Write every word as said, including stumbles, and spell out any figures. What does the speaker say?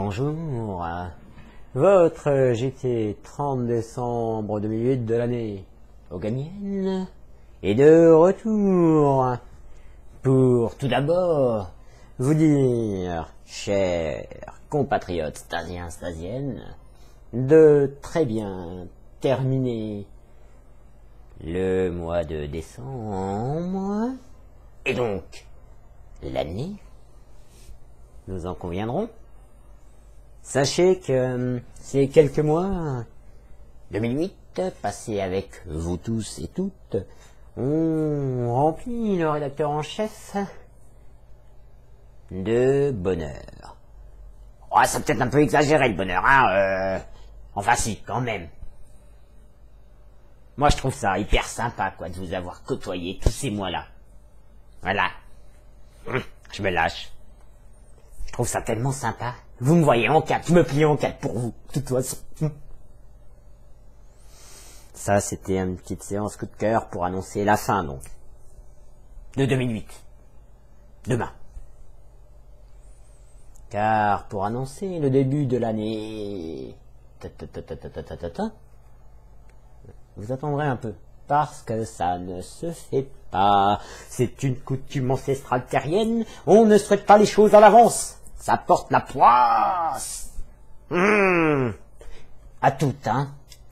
Bonjour, votre G T trente décembre deux mille huit de l'année Hoganienne est de retour pour tout d'abord vous dire, chers compatriotes stasiens, stasiennes, de très bien terminer le mois de décembre et donc l'année. Nous en conviendrons. Sachez que ces quelques mois, deux mille huit, passés avec vous tous et toutes, ont rempli le rédacteur en chef de bonheur. Oh, c'est peut-être un peu exagéré le bonheur, hein euh... Enfin si, quand même. Moi je trouve ça hyper sympa, quoi, de vous avoir côtoyé tous ces mois-là. Voilà. Je me lâche. Je trouve ça tellement sympa. Vous me voyez en quatre, je me plie en quatre pour vous, de toute façon. Ça, c'était une petite séance coup de cœur pour annoncer la fin, donc. De deux mille huit. Demain. Car pour annoncer le début de l'année... Vous attendrez un peu. Parce que ça ne se fait pas. C'est une coutume ancestrale terrienne. On ne souhaite pas les choses à l'avance. Ça porte la poisse. Mmh. À tout, hein.